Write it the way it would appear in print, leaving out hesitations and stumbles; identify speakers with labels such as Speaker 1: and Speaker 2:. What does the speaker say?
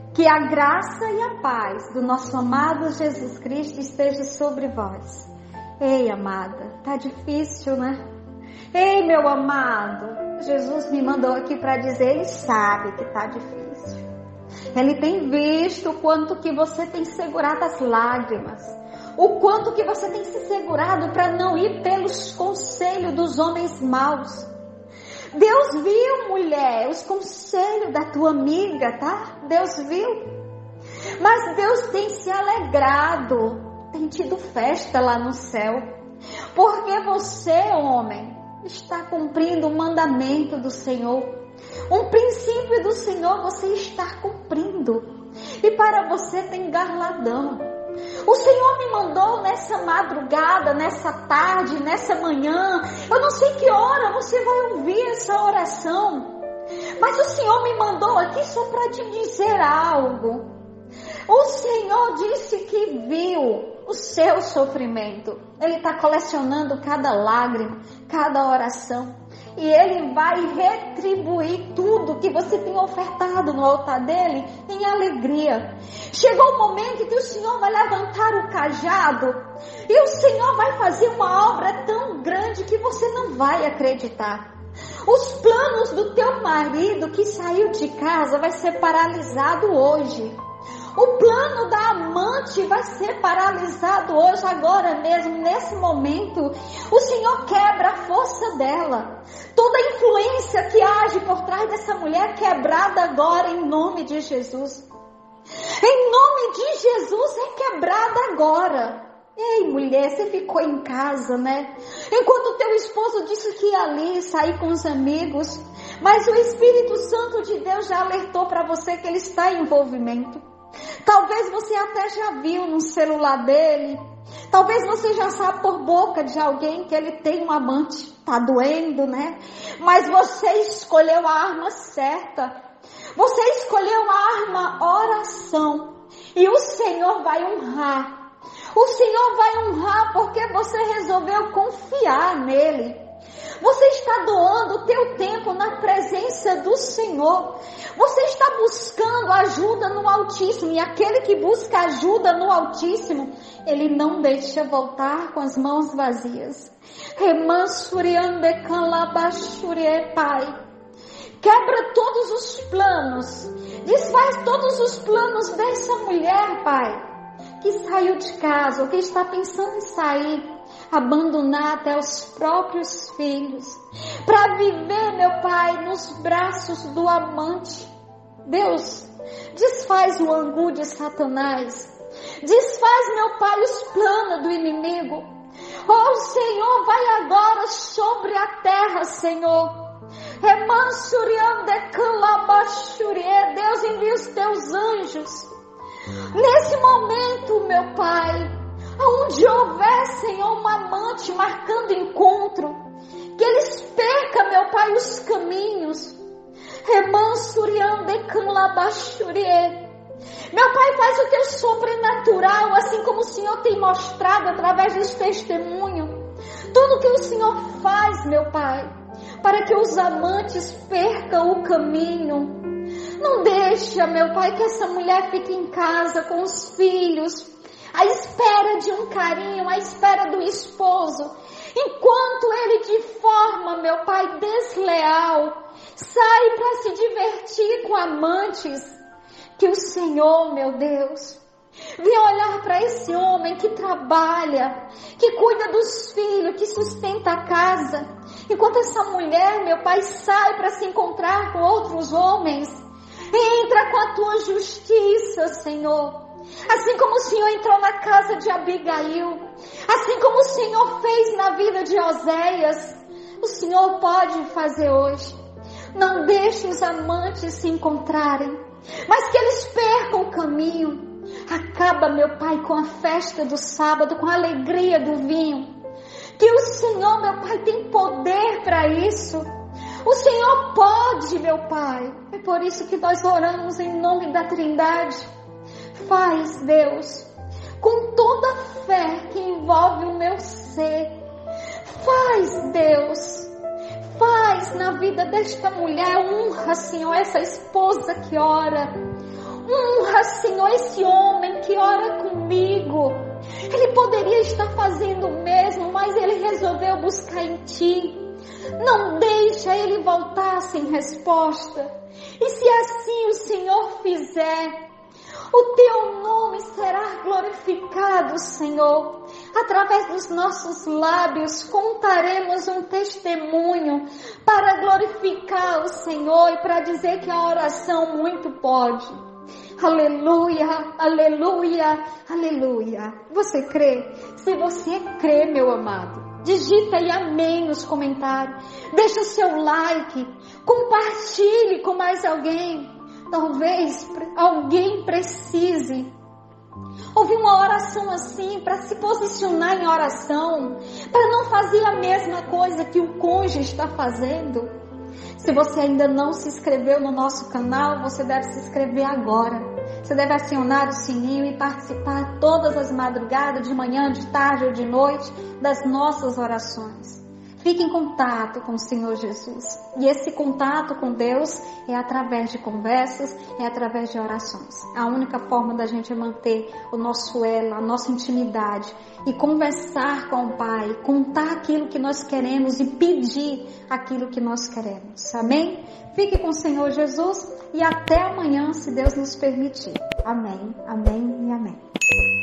Speaker 1: Que a graça e a paz do nosso amado Jesus Cristo esteja sobre vós. Ei, amada, tá difícil, né? Ei, meu amado, Jesus me mandou aqui para dizer, Ele sabe que tá difícil. Ele tem visto o quanto que você tem segurado as lágrimas, o quanto que você tem se segurado para não ir pelos conselhos dos homens maus. Deus viu, mulher, os conselhos da tua amiga, tá? Deus viu. Mas Deus tem se alegrado, tem tido festa lá no céu. Porque você, homem, está cumprindo o mandamento do Senhor. Um princípio do Senhor você está cumprindo. E para você tem galardão. O Senhor me mandou nessa madrugada, nessa tarde, nessa manhã. Eu não sei que hora você vai ouvir essa oração. Mas o Senhor me mandou aqui só para te dizer algo. O Senhor disse que viu o seu sofrimento. Ele está colecionando cada lágrima, cada oração. E Ele vai retribuir tudo que você tem ofertado no altar dEle em alegria. Chegou o momento que o Senhor vai levantar o cajado. E o Senhor vai fazer uma obra tão grande que você não vai acreditar. Os planos do teu marido que saiu de casa vai ser paralisado hoje. O plano da amante vai ser paralisado hoje, agora mesmo, nesse momento. O Senhor quebra a força dela. Toda a influência que age por trás dessa mulher quebrada agora em nome de Jesus. Em nome de Jesus é quebrada agora. Ei, mulher, você ficou em casa, né? Enquanto teu esposo disse que ia ali sair com os amigos. Mas o Espírito Santo de Deus já alertou para você que ele está em envolvimento. Talvez você até já viu no celular dele. Talvez você já sabe por boca de alguém que ele tem um amante. Tá doendo, né? Mas você escolheu a arma certa. Você escolheu a arma oração. E o Senhor vai honrar. O Senhor vai honrar porque você resolveu confiar nele. Você está doando o teu tempo na presença do Senhor. Você está buscando ajuda no Altíssimo. E aquele que busca ajuda no Altíssimo, ele não deixa voltar com as mãos vazias. Pai. Quebra todos os planos. Desfaz todos os planos dessa mulher, Pai, que saiu de casa, ou que está pensando em sair, abandonar até os próprios filhos, para viver, meu Pai, nos braços do amante. Deus, desfaz o angu de Satanás, desfaz, meu Pai, os planos do inimigo. Oh, Senhor, vai agora sobre a terra, Senhor. Deus, envia os teus anjos. Nesse momento, meu Pai, onde houver, Senhor, um amante marcando encontro, que eles percam, meu Pai, os caminhos. Meu Pai, faz o teu sobrenatural, assim como o Senhor tem mostrado através dos testemunhos. Tudo que o Senhor faz, meu Pai, para que os amantes percam o caminho. Não deixa, meu Pai, que essa mulher fique em casa com os filhos, à espera de um carinho, à espera do esposo, enquanto ele de forma, meu Pai, desleal, sai para se divertir com amantes. Que o Senhor, meu Deus, venha olhar para esse homem que trabalha, que cuida dos filhos, que sustenta a casa, enquanto essa mulher, meu Pai, sai para se encontrar com outros homens. Entra com a tua justiça, Senhor. Assim como o Senhor entrou na casa de Abigail, assim como o Senhor fez na vida de Oséias, o Senhor pode fazer hoje. Não deixe os amantes se encontrarem, mas que eles percam o caminho. Acaba, meu Pai, com a festa do sábado, com a alegria do vinho. Que o Senhor, meu Pai, tem poder para isso. O Senhor pode, meu Pai. É por isso que nós oramos em nome da Trindade. Faz, Deus, com toda a fé que envolve o meu ser. Faz, Deus. Faz na vida desta mulher. Honra, Senhor, essa esposa que ora. Senhor, esse homem que ora comigo, ele poderia estar fazendo o mesmo, mas ele resolveu buscar em Ti. Não deixa ele voltar sem resposta. E se assim o Senhor fizer, o Teu nome será glorificado, Senhor. Através dos nossos lábios contaremos um testemunho para glorificar o Senhor e para dizer que a oração muito pode. Aleluia, aleluia, aleluia. Você crê? Se você crê, meu amado, digita aí amém nos comentários. Deixa o seu like, compartilhe com mais alguém. Talvez alguém precise ouvir uma oração assim, para se posicionar em oração, para não fazer a mesma coisa que o cônjuge está fazendo. Se você ainda não se inscreveu no nosso canal, você deve se inscrever agora. Você deve acionar o sininho e participar todas as madrugadas, de manhã, de tarde ou de noite, das nossas orações. Fique em contato com o Senhor Jesus. E esse contato com Deus é através de conversas, é através de orações. A única forma da gente manter o nosso elo, a nossa intimidade e conversar com o Pai, contar aquilo que nós queremos e pedir aquilo que nós queremos. Amém? Fique com o Senhor Jesus e até amanhã, se Deus nos permitir. Amém, amém e amém.